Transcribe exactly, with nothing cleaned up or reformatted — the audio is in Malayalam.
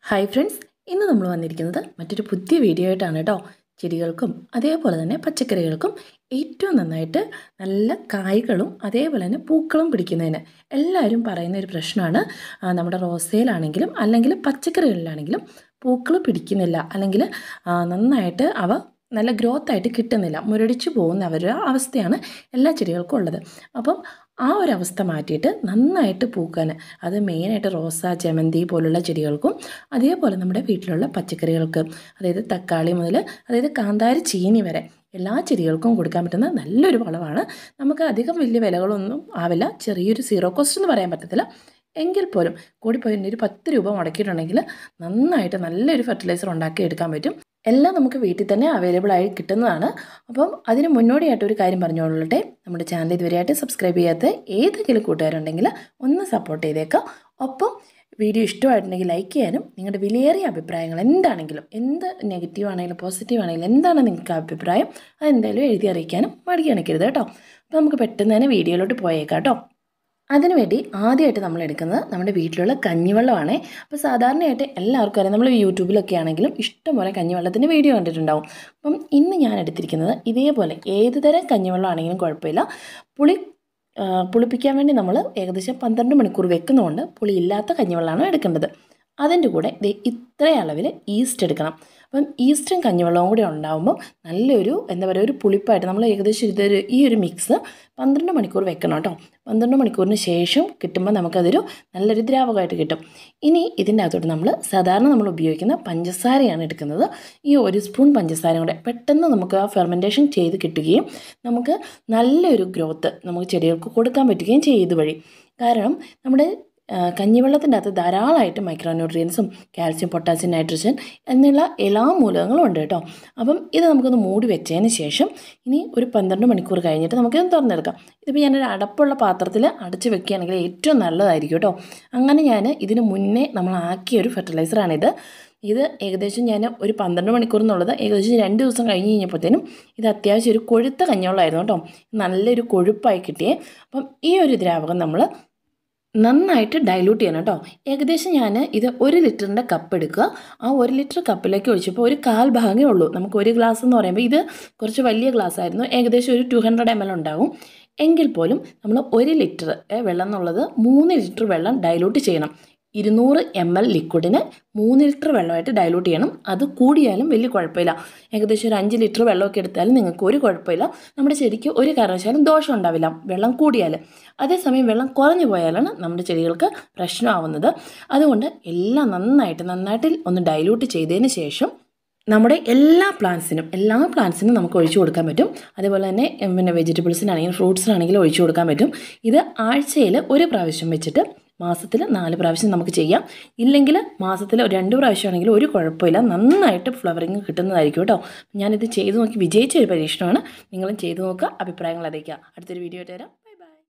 Hi friends, ഇന്ന് നമ്മൾ വന്നിരിക്കുന്നത് മറ്റൊരു പുതിയ വീഡിയോ ആയിട്ടാണ് ട്ടോ. ചെടികൾക്കും അതേപോലെ തന്നെ പച്ചക്കറികൾക്കും ഏറ്റവും നന്നായിട്ട് നല്ല കായ്കളും അതേപോലെ തന്നെ പൂക്കളും പിടിക്കുന്നതിന് എല്ലാവരും പറയുന്ന ഒരു പ്രശ്നമാണ് നമ്മുടെ റോസയിലാണെങ്കിലും അല്ലെങ്കിൽ പച്ചക്കറികളിലാണെങ്കിലും പൂക്കൾ പിടിക്കുന്നില്ല അല്ലെങ്കിൽ നന്നായിട്ട് അവ നല്ല ഗ്രോത്ത് ആയിട്ട് കിട്ടുന്നില്ല, മുരടിച്ചു പോകുന്ന അവരുടെ അവസ്ഥയാണ് എല്ലാ ചെടികൾക്കും ഉള്ളത്. അപ്പം ആ ഒരു അവസ്ഥ മാറ്റിയിട്ട് നന്നായിട്ട് പൂക്കാൻ, അത് മെയിനായിട്ട് റോസ, ജമന്തി പോലുള്ള ചെടികൾക്കും അതേപോലെ നമ്മുടെ വീട്ടിലുള്ള പച്ചക്കറികൾക്ക്, അതായത് തക്കാളി മുതൽ അതായത് കാന്താരി, ചീനി വരെ എല്ലാ ചെടികൾക്കും കൊടുക്കാൻ പറ്റുന്ന നല്ലൊരു വളമാണ്. നമുക്ക് അധികം വലിയ വിലകളൊന്നും ആവില്ല, ചെറിയൊരു സീറോ കോസ്റ്റ് എന്ന് പറയാൻ പറ്റത്തില്ല, എങ്കിൽ പോലും കൂടിപ്പോയി ഒരു പത്ത് രൂപ മുടക്കിയിട്ടുണ്ടെങ്കിൽ നന്നായിട്ട് നല്ലൊരു ഫെർട്ടിലൈസർ ഉണ്ടാക്കി എടുക്കാൻ പറ്റും. എല്ലാം നമുക്ക് വീട്ടിൽ തന്നെ അവൈലബിൾ ആയി കിട്ടുന്നതാണ്. അപ്പം അതിന് മുന്നോടിയായിട്ട് ഒരു കാര്യം പറഞ്ഞുകൊള്ളട്ടെ, നമ്മുടെ ചാനൽ ഇതുവരെയായിട്ട് സബ്സ്ക്രൈബ് ചെയ്യാത്ത ഏതെങ്കിലും കൂട്ടുകാരുണ്ടെങ്കിൽ ഒന്ന് സപ്പോർട്ട് ചെയ്തേക്കാം. ഒപ്പം വീഡിയോ ഇഷ്ടമായിട്ടുണ്ടെങ്കിൽ ലൈക്ക് ചെയ്യാനും നിങ്ങളുടെ വിലയേറിയ അഭിപ്രായങ്ങൾ എന്താണെങ്കിലും, എന്ത് നെഗറ്റീവ് ആണെങ്കിലും പോസിറ്റീവ് ആണെങ്കിലും എന്താണ് നിങ്ങൾക്ക് അഭിപ്രായം അതെന്തായാലും എഴുതി അറിയിക്കാനും മടി കാണിക്കരുത് കേട്ടോ. അപ്പോൾ നമുക്ക് പെട്ടെന്ന് തന്നെ വീഡിയോയിലോട്ട് പോയേക്കാം കേട്ടോ. അതിനുവേണ്ടി ആദ്യമായിട്ട് നമ്മൾ എടുക്കുന്നത് നമ്മുടെ വീട്ടിലുള്ള കഞ്ഞിവെള്ളമാണ്. അപ്പോൾ സാധാരണയായിട്ട് എല്ലാവർക്കും അറിയാം, നമ്മൾ യൂട്യൂബിലൊക്കെ ആണെങ്കിലും ഇഷ്ടംപോലെ കഞ്ഞിവെള്ളത്തിൻ്റെ വീഡിയോ കണ്ടിട്ടുണ്ടാവും. അപ്പം ഇന്ന് ഞാൻ എടുത്തിരിക്കുന്നത് ഇതേപോലെ ഏത് തരം കഞ്ഞിവെള്ളം ആണെങ്കിലും കുഴപ്പമില്ല, പുളി പുളിപ്പിക്കാൻ വേണ്ടി നമ്മൾ ഏകദേശം പന്ത്രണ്ട് മണിക്കൂർ വെക്കുന്നതുകൊണ്ട് പുളിയില്ലാത്ത കഞ്ഞിവെള്ളമാണ് എടുക്കേണ്ടത്. അതിൻ്റെ കൂടെ ഇത് ഇത്ര അളവിൽ ഈസ്റ്റ് എടുക്കണം. അപ്പം ഈസ്റ്റും കഞ്ഞിവെള്ളവും കൂടി ഉണ്ടാകുമ്പോൾ നല്ലൊരു എന്താ പറയുക ഒരു പുളിപ്പായിട്ട് നമ്മൾ ഏകദേശം ഇതൊരു ഈ ഒരു മിക്സ് പന്ത്രണ്ട് മണിക്കൂർ വെക്കണം കേട്ടോ. പന്ത്രണ്ട് മണിക്കൂറിന് ശേഷം കിട്ടുമ്പോൾ നമുക്കതൊരു നല്ലൊരു ദ്രാവകമായിട്ട് കിട്ടും. ഇനി ഇതിൻ്റെ അകത്തോട്ട് നമ്മൾ സാധാരണ നമ്മൾ ഉപയോഗിക്കുന്ന പഞ്ചസാരയാണ് എടുക്കുന്നത്. ഈ ഒരു സ്പൂൺ പഞ്ചസാര കൂടെ പെട്ടെന്ന് നമുക്ക് ആ ഫെർമെൻറ്റേഷൻ ചെയ്ത് കിട്ടുകയും നമുക്ക് നല്ലൊരു ഗ്രോത്ത് നമുക്ക് ചെടികൾക്ക് കൊടുക്കാൻ പറ്റുകയും ചെയ്യും ഇതുവഴി. കാരണം നമ്മുടെ കഞ്ഞിവെള്ളത്തിൻ്റെ അകത്ത് ധാരാളമായിട്ട് മൈക്രോ ന്യൂട്രിയൻസും കാൽസ്യം, പൊട്ടാസ്യം, നൈട്രജൻ എന്നുള്ള എല്ലാ മൂലകങ്ങളും ഉണ്ട് കേട്ടോ. അപ്പം ഇത് നമുക്കൊന്ന് മൂടി വെച്ചതിന് ശേഷം ഇനി ഒരു പന്ത്രണ്ട് മണിക്കൂർ കഴിഞ്ഞിട്ട് നമുക്കിത് തുറന്നെടുക്കാം. ഇതിപ്പോൾ ഞാനൊരു അടപ്പുള്ള പാത്രത്തിൽ അടച്ച് വെക്കുകയാണെങ്കിൽ ഏറ്റവും നല്ലതായിരിക്കും കേട്ടോ. അങ്ങനെ ഞാൻ ഇതിന് മുന്നേ നമ്മൾ ആക്കിയ ഒരു ഫെർട്ടിലൈസറാണിത്. ഇത് ഏകദേശം ഞാൻ ഒരു പന്ത്രണ്ട് മണിക്കൂർ എന്നുള്ളത് ഏകദേശം രണ്ട് ദിവസം കഴിഞ്ഞ് കഴിഞ്ഞപ്പോഴത്തേനും ഇത് അത്യാവശ്യം ഒരു കൊഴുത്ത കഞ്ഞിവെള്ളമായിരുന്നു കേട്ടോ, നല്ലൊരു കൊഴുപ്പായി കിട്ടിയേ. അപ്പം ഈ ഒരു ദ്രാവകം നമ്മൾ നന്നായിട്ട് ഡൈല്യൂട്ട് ചെയ്യണം കേട്ടോ. ഏകദേശം ഞാൻ ഇത് ഒരു ലിറ്ററിൻ്റെ കപ്പ് എടുക്കുക. ആ ഒരു ലിറ്റർ കപ്പിലേക്ക് ഒഴിച്ചപ്പോൾ ഒരു കാൽ ഭാഗമേ ഉള്ളൂ. നമുക്ക് ഒരു ഗ്ലാസ് എന്ന് പറയുമ്പോൾ ഇത് കുറച്ച് വലിയ ഗ്ലാസ് ആയിരുന്നു, ഏകദേശം ഒരു ടു ഹൺഡ്രഡ് എം എൽ ഉണ്ടാകും. എങ്കിൽ പോലും നമ്മൾ ഒരു ലിറ്റർ വെള്ളം എന്നുള്ളത് മൂന്ന് ലിറ്റർ വെള്ളം ഡൈല്യൂട്ട് ചെയ്യണം. ഇരുന്നൂറ് എം എൽ ലിക്വിഡിന് മൂന്ന് ലിറ്റർ വെള്ളമായിട്ട് ഡൈല്യൂട്ട് ചെയ്യണം. അത് കൂടിയാലും വലിയ കുഴപ്പമില്ല. ഏകദേശം ഒരു അഞ്ച് ലിറ്റർ വെള്ളമൊക്കെ എടുത്താലും നിങ്ങൾക്ക് ഒരു കുഴപ്പമില്ല, നമ്മുടെ ചെടിക്ക് ഒരു കാരണവശാലും ദോഷം ഉണ്ടാവില്ല വെള്ളം കൂടിയാൽ. അതേസമയം വെള്ളം കുറഞ്ഞു പോയാലാണ് നമ്മുടെ ചെടികൾക്ക് പ്രശ്നമാവുന്നത്. അതുകൊണ്ട് എല്ലാം നന്നായിട്ട് നന്നായിട്ട് ഒന്ന് ഡൈല്യൂട്ട് ചെയ്തതിന് ശേഷം നമ്മുടെ എല്ലാ പ്ലാന്റ്സിനും എല്ലാ പ്ലാന്റ്സിനും നമുക്ക് ഒഴിച്ചു കൊടുക്കാൻ പറ്റും. അതേപോലെ തന്നെ പിന്നെ വെജിറ്റബിൾസിനാണെങ്കിലും ഫ്രൂട്ട്സിനാണെങ്കിലും ഒഴിച്ചു കൊടുക്കാൻ പറ്റും. ഇത് ആഴ്ചയിൽ ഒരു പ്രാവശ്യം വെച്ചിട്ട് മാസത്തിൽ നാല് പ്രാവശ്യം നമുക്ക് ചെയ്യാം. ഇല്ലെങ്കിൽ മാസത്തിൽ രണ്ട് പ്രാവശ്യമാണെങ്കിലും ഒരു കുഴപ്പമില്ല, നന്നായിട്ട് ഫ്ലവറിങ് കിട്ടുന്നതായിരിക്കും കേട്ടോ. ഞാനിത് ചെയ്ത് നോക്കി വിജയിച്ച ഒരു പരീക്ഷണമാണ്. നിങ്ങളും ചെയ്ത് നോക്കുക, അഭിപ്രായങ്ങൾ അറിയിക്കുക. അടുത്തൊരു വീഡിയോ ആയിട്ട് വരാം.